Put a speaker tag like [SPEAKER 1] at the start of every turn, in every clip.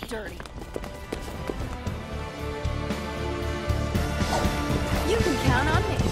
[SPEAKER 1] dirty. You can count on me.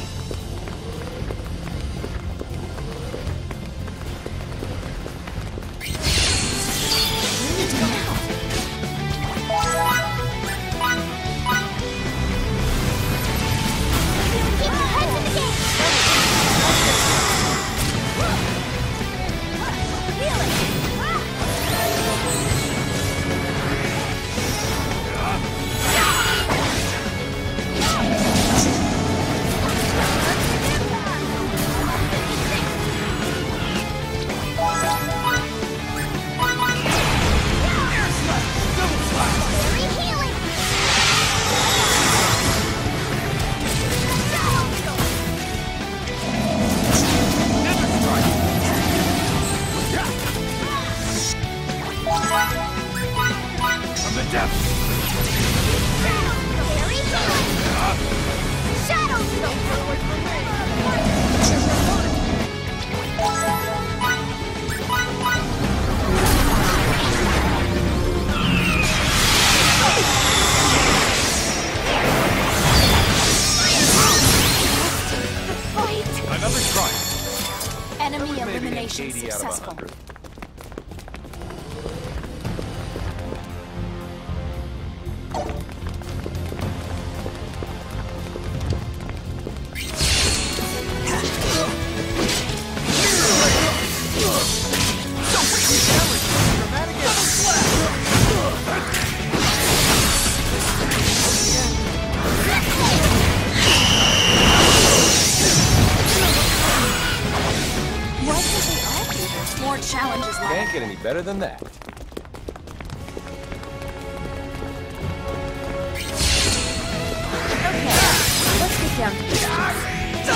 [SPEAKER 1] Enemy elimination successful. More challenges left.
[SPEAKER 2] Can't get any better than that.
[SPEAKER 1] Okay, let's get down to business.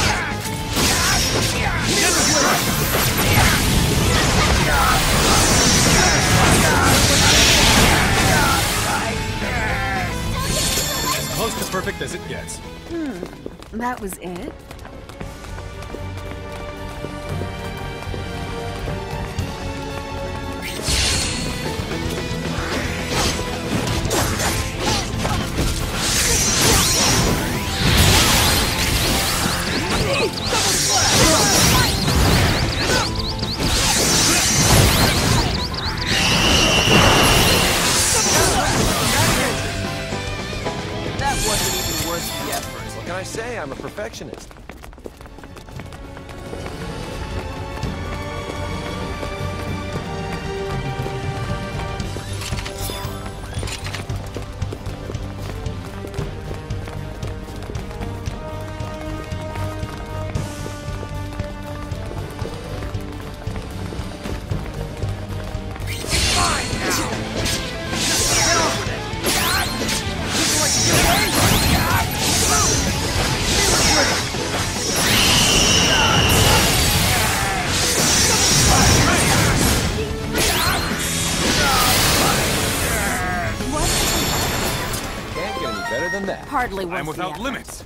[SPEAKER 3] As close to perfect as it gets.
[SPEAKER 1] That was it?
[SPEAKER 2] That wasn't even worth the effort. What can I say? I'm a perfectionist. Can't get any better than that.
[SPEAKER 1] Hardly worth
[SPEAKER 3] I'm
[SPEAKER 1] the
[SPEAKER 3] without
[SPEAKER 1] effort.
[SPEAKER 3] limits.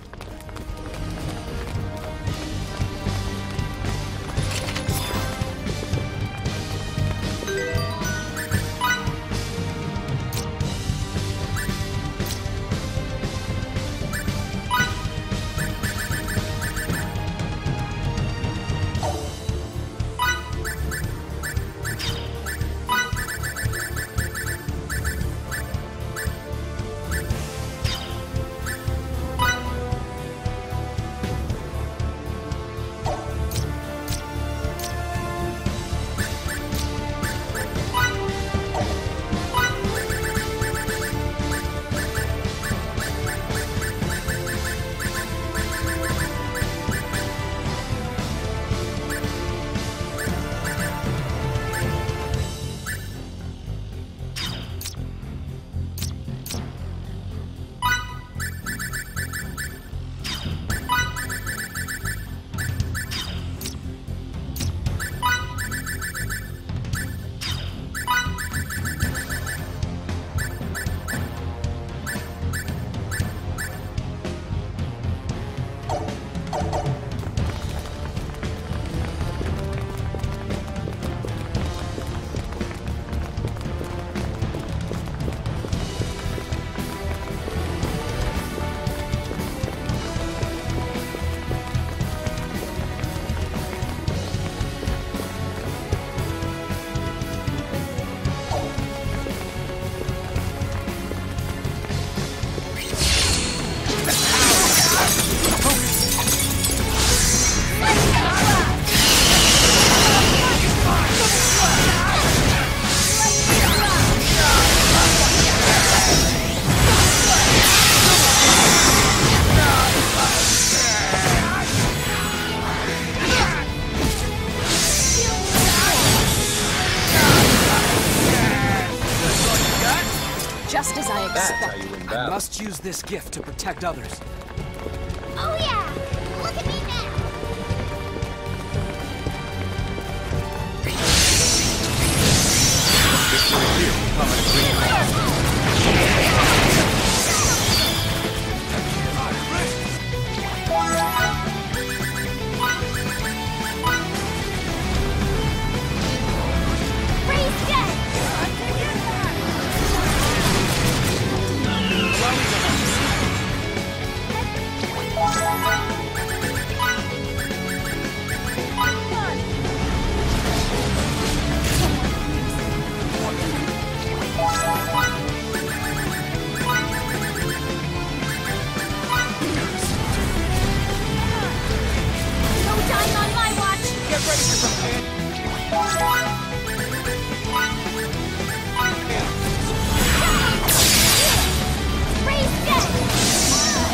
[SPEAKER 1] just as I
[SPEAKER 2] That's how
[SPEAKER 1] expected.
[SPEAKER 2] you win
[SPEAKER 3] I
[SPEAKER 2] battle.
[SPEAKER 3] must use this gift to protect others.
[SPEAKER 4] Oh yeah! Look at me now!
[SPEAKER 3] Victory here will come at a great cost.
[SPEAKER 4] Freeze dead! No dying on my watch!
[SPEAKER 2] Get ready for some pain.
[SPEAKER 4] Freeze dead!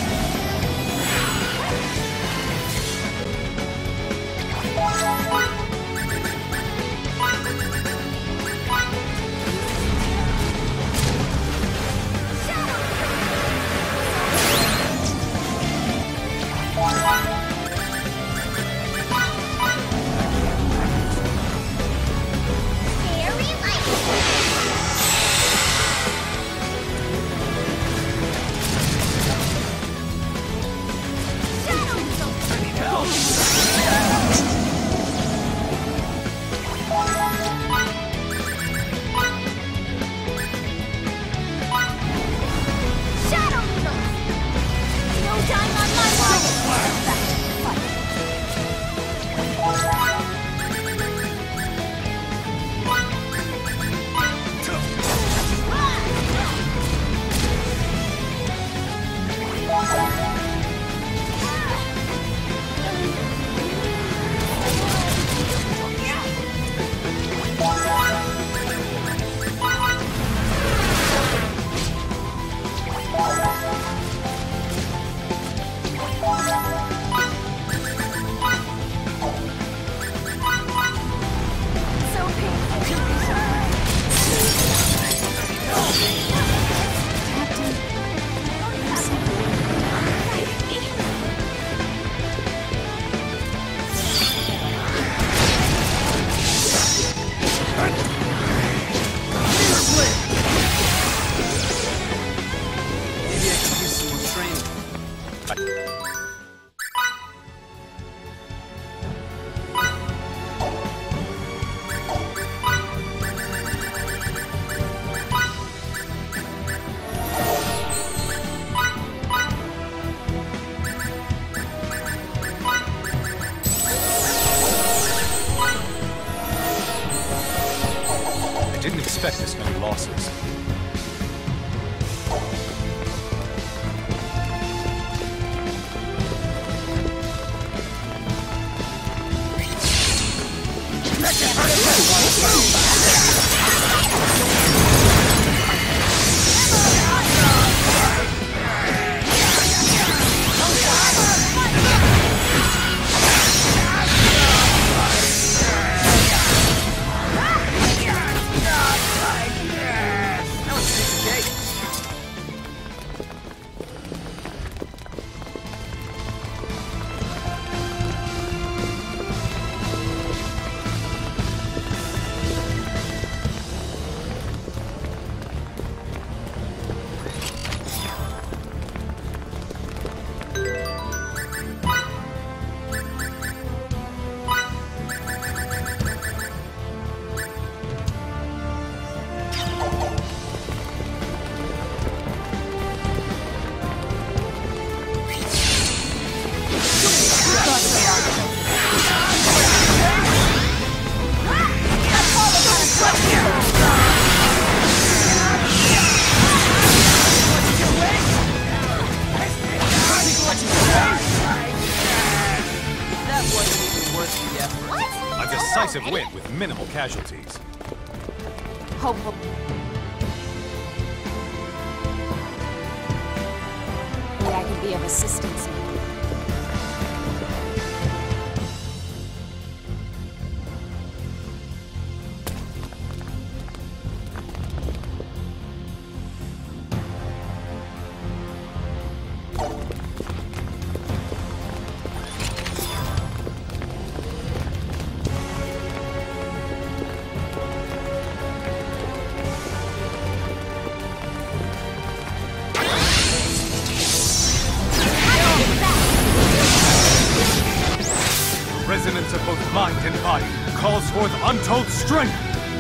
[SPEAKER 4] Very light! Shadow Needles! No dying on my watch! Back to the fight. So painful to resign. Captain, I'm sorry.
[SPEAKER 3] Maybe I could use some more training. I didn't expect this many losses. A decisive win with minimal casualties.
[SPEAKER 1] Hopeful. Maybe I can be of assistance.
[SPEAKER 3] calls forth untold strength!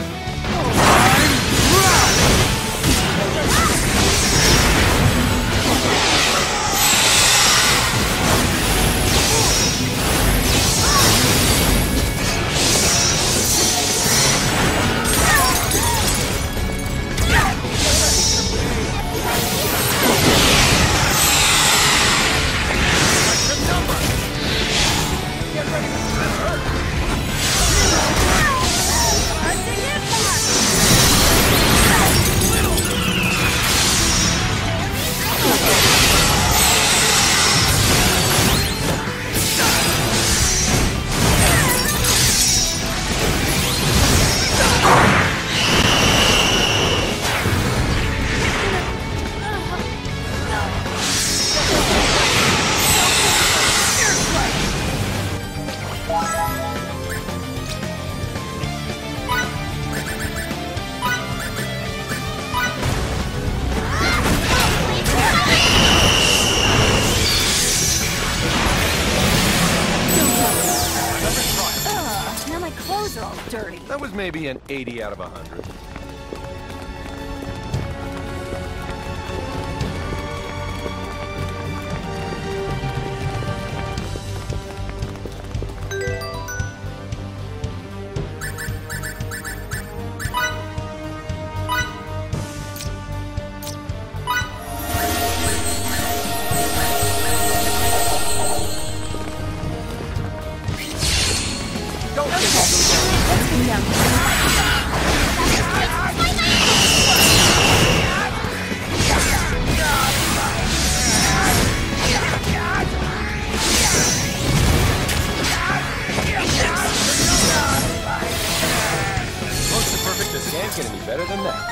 [SPEAKER 4] Now my clothes are all dirty.
[SPEAKER 2] That was maybe an 80 out of 100.
[SPEAKER 4] Let's come down.
[SPEAKER 2] Close to perfect, this can't get any better than that.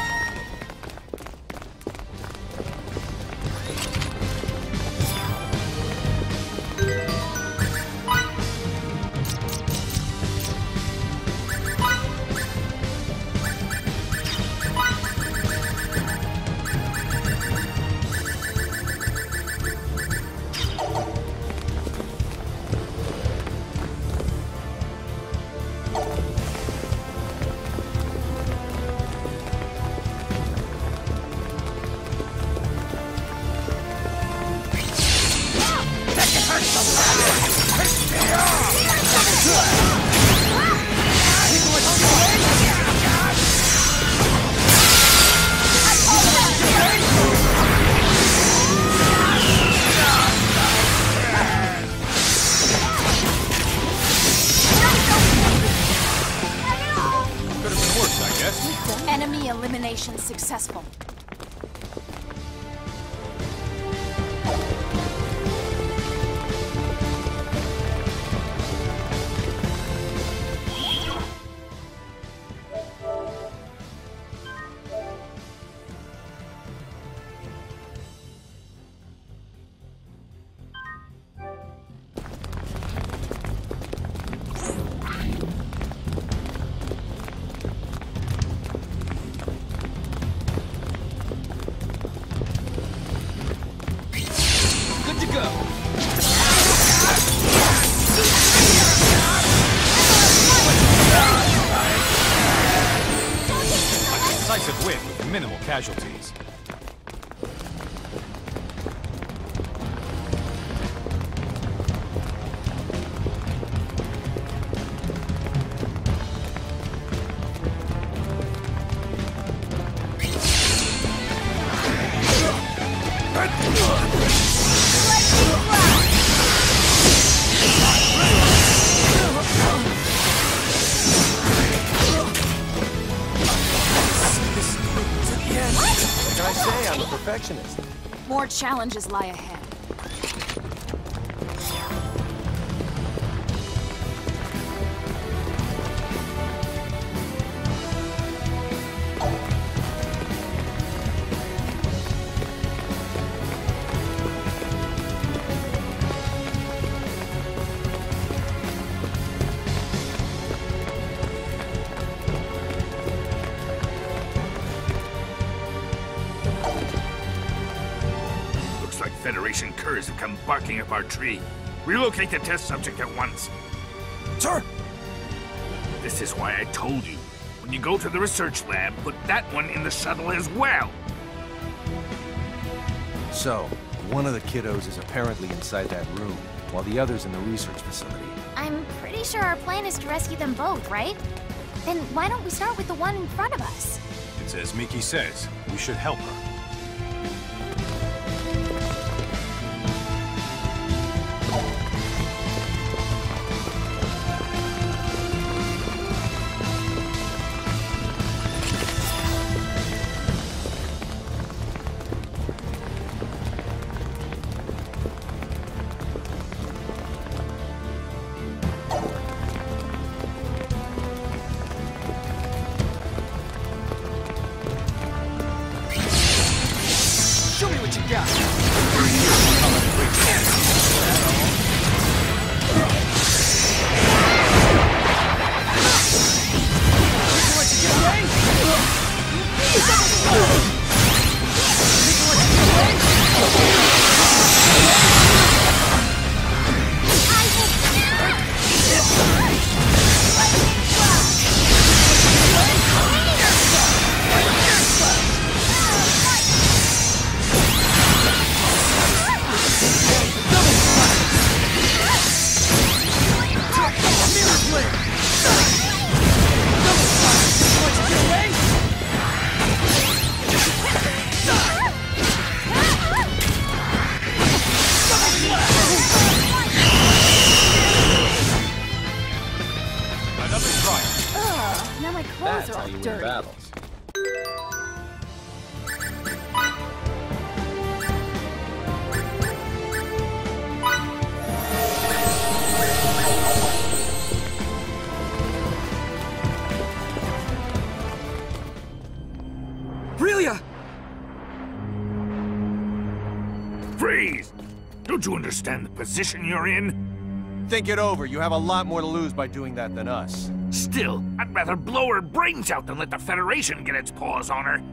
[SPEAKER 1] Enemy elimination successful.
[SPEAKER 3] Decisive win with minimal casualties.
[SPEAKER 2] What can I say? I'm a perfectionist.
[SPEAKER 1] More challenges lie ahead.
[SPEAKER 5] Federation curs have come barking up our tree. Relocate the test subject at once.
[SPEAKER 2] Sir!
[SPEAKER 5] This is why I told you. When you go to the research lab, put that one in the shuttle as well.
[SPEAKER 2] So, one of the kiddos is apparently inside that room, while the other's in the research facility.
[SPEAKER 4] I'm pretty sure our plan is to rescue them both, right? Then why don't we start with the one in front of us?
[SPEAKER 3] It's as Miki says. We should help her.
[SPEAKER 2] Show me what you got!
[SPEAKER 1] Now my clothes
[SPEAKER 2] That's
[SPEAKER 1] are
[SPEAKER 2] how
[SPEAKER 1] all
[SPEAKER 2] you win
[SPEAKER 1] dirty.
[SPEAKER 2] battles.
[SPEAKER 5] Relia! Freeze! Don't you understand the position you're in?
[SPEAKER 2] Think it over. You have a lot more to lose by doing that than us.
[SPEAKER 5] Still, I'd rather blow her brains out than let the Federation get its paws on her.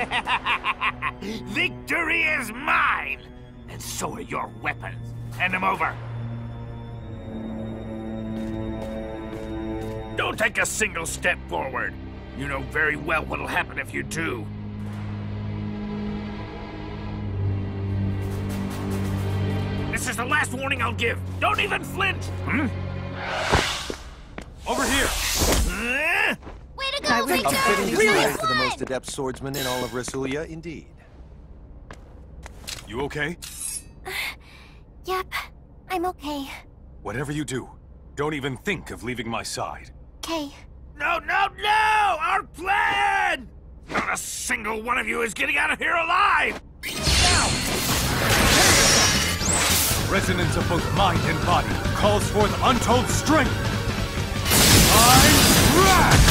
[SPEAKER 5] Victory is mine! And so are your weapons. Hand them over. Don't take a single step forward. You know very well what'll happen if you do. This is the last warning I'll give. Don't even flinch!
[SPEAKER 3] Over here!
[SPEAKER 4] Way to go,
[SPEAKER 2] A
[SPEAKER 4] Victor!
[SPEAKER 2] fitting
[SPEAKER 4] Really
[SPEAKER 2] display for the
[SPEAKER 4] fun!
[SPEAKER 2] most adept swordsman in all of Rasulia, indeed.
[SPEAKER 3] You okay?
[SPEAKER 4] Yep, I'm okay.
[SPEAKER 3] Whatever you do, don't even think of leaving my side.
[SPEAKER 4] Okay.
[SPEAKER 5] No, no, no! Our plan! Not a single one of you is getting out of here alive!
[SPEAKER 3] Resonance of both mind and body calls forth untold strength! I'm Rash!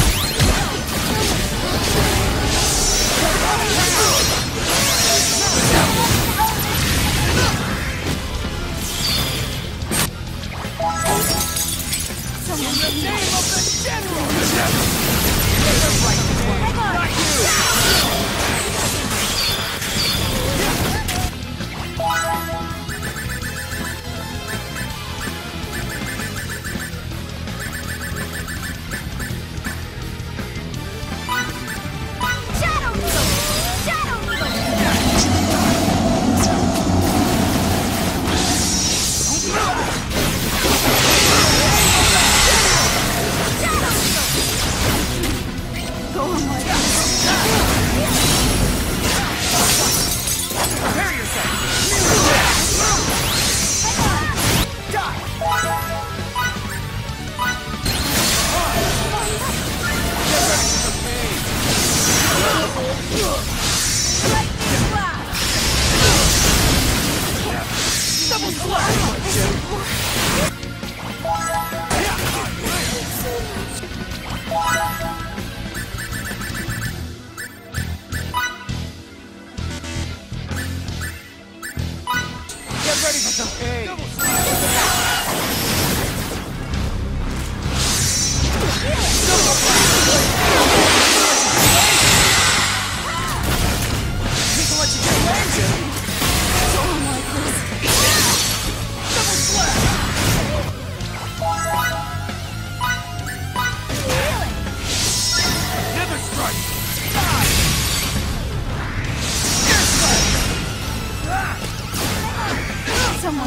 [SPEAKER 1] someone.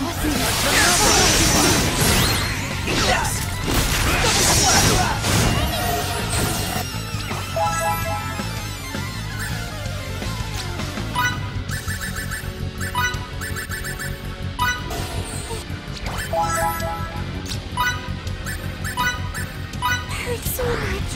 [SPEAKER 4] Hurts so much.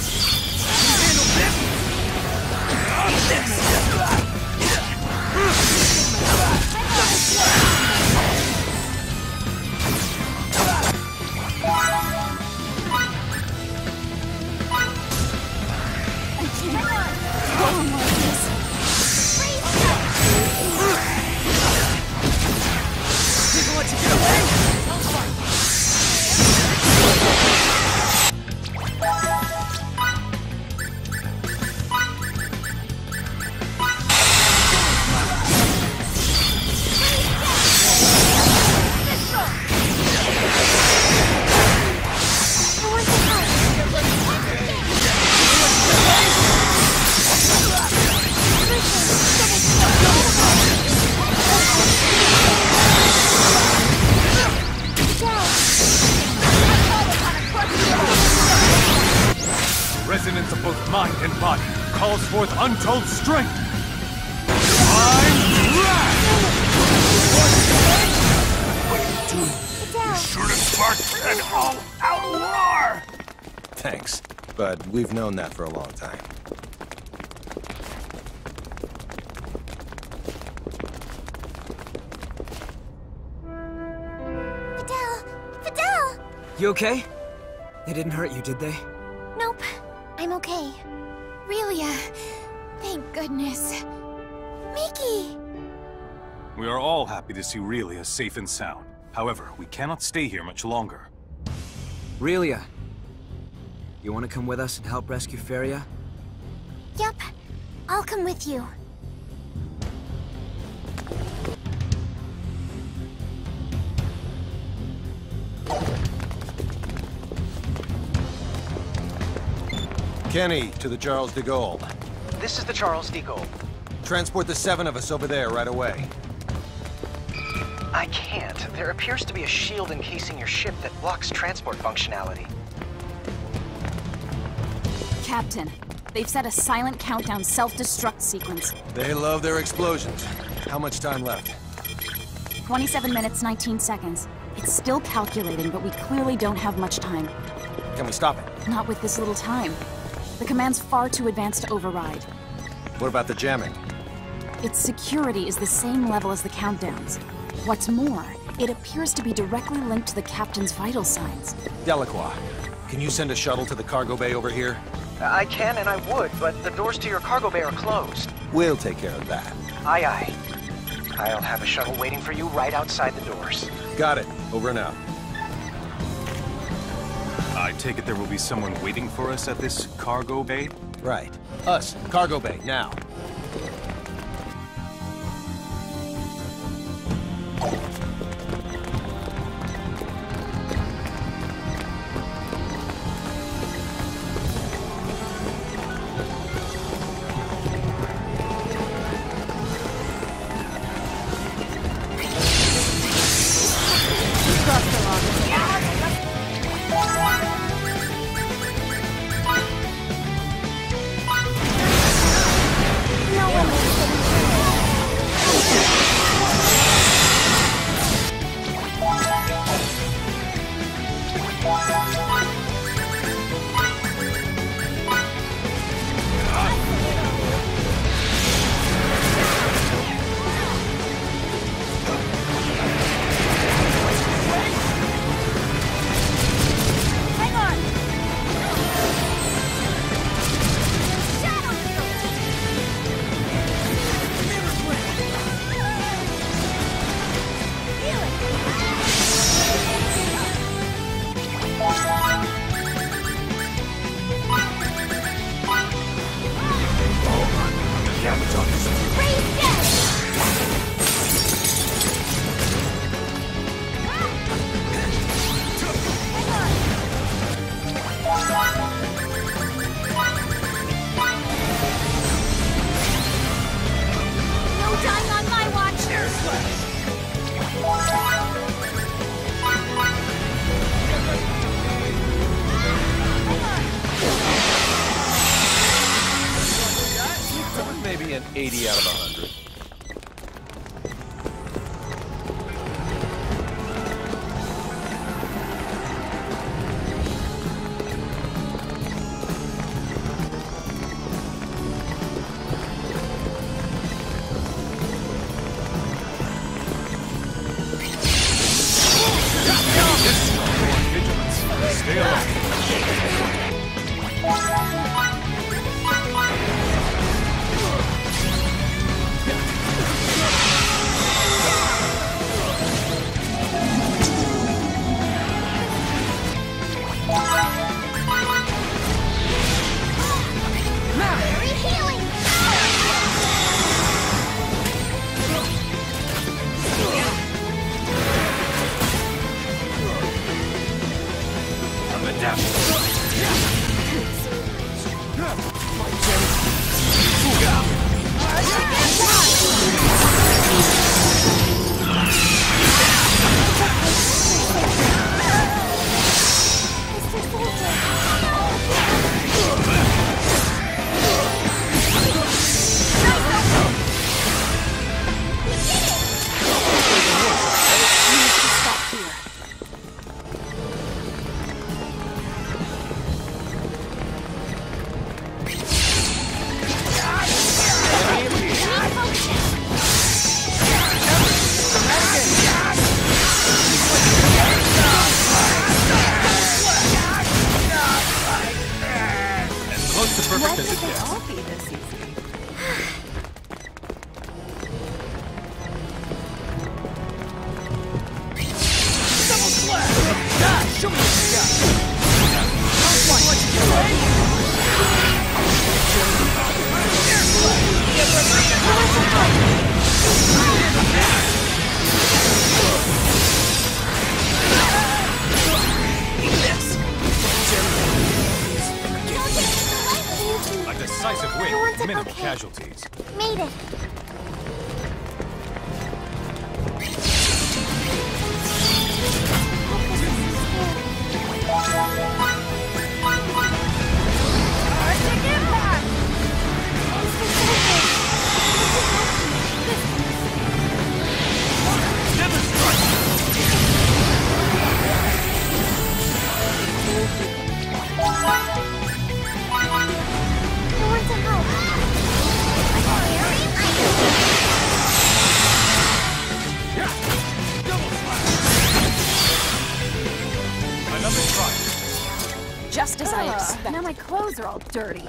[SPEAKER 3] Resonance of both mind and body calls forth untold strength. Divine Wrath!
[SPEAKER 5] You sure to spark an all-out war!
[SPEAKER 2] Thanks, but we've known that for a long time.
[SPEAKER 4] Fidel!
[SPEAKER 6] You okay? They didn't hurt you, did they?
[SPEAKER 4] Nope, I'm okay. Relia, thank goodness. Mickey!
[SPEAKER 3] We are all happy to see Relia safe and sound. However, we cannot stay here much longer.
[SPEAKER 6] Relia, you want to come with us and help rescue Feria?
[SPEAKER 4] Yup, I'll come with you.
[SPEAKER 2] Kenny, to the Charles de Gaulle.
[SPEAKER 7] This is the Charles de Gaulle.
[SPEAKER 2] Transport the 7 of us over there right away.
[SPEAKER 7] I can't. There appears to be a shield encasing your ship that blocks transport functionality.
[SPEAKER 1] Captain, they've set a silent countdown self-destruct sequence.
[SPEAKER 2] They love their explosions. How much time left?
[SPEAKER 1] 27 minutes, 19 seconds. It's still calculating, but we clearly don't have much time.
[SPEAKER 2] Can we stop it?
[SPEAKER 1] Not with this little time. The command's far too advanced to override.
[SPEAKER 2] What about the jamming?
[SPEAKER 1] Its security is the same level as the countdowns. What's more, it appears to be directly linked to the captain's vital signs.
[SPEAKER 2] Delacroix, can you send a shuttle to the cargo bay over here?
[SPEAKER 7] I can and I would, but the doors to your cargo bay are closed.
[SPEAKER 2] We'll take care of that.
[SPEAKER 7] Aye, aye. I'll have a shuttle waiting for you right outside the doors.
[SPEAKER 2] Got it. Over and out.
[SPEAKER 3] I take it there will be someone waiting for us at this cargo bay?
[SPEAKER 2] Right. Us. Cargo bay, now.
[SPEAKER 4] No dying on my watch!
[SPEAKER 2] Maybe an 80 out of 100.
[SPEAKER 3] Decisive win, minimal casualties.
[SPEAKER 4] Made it.
[SPEAKER 1] Just as I expected.
[SPEAKER 4] Now my clothes are all dirty.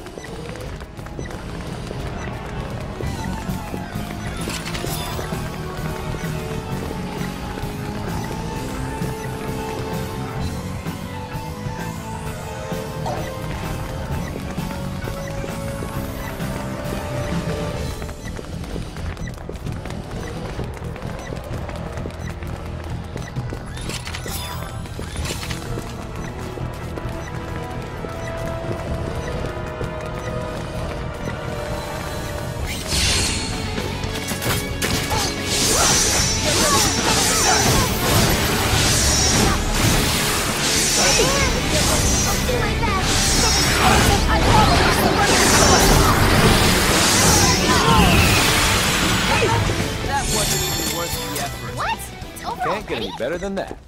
[SPEAKER 2] Can't get any better than that.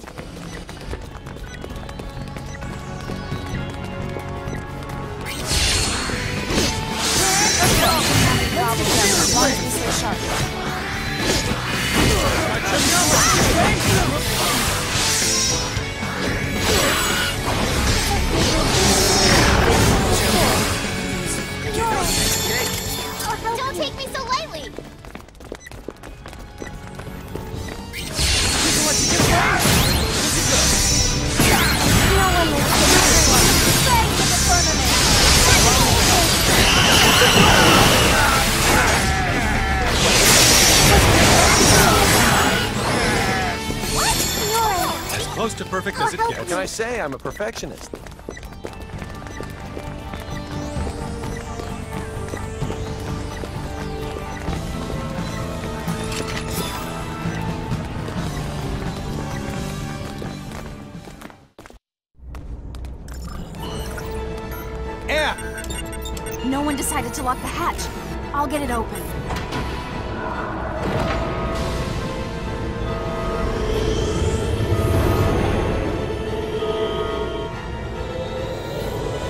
[SPEAKER 4] Don't take me so lightly.
[SPEAKER 3] As close to perfect as it
[SPEAKER 2] What
[SPEAKER 3] gets.
[SPEAKER 2] can I say? I'm a perfectionist.
[SPEAKER 1] No one decided to lock the hatch. I'll get it open.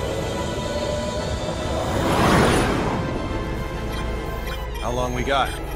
[SPEAKER 2] How long we got?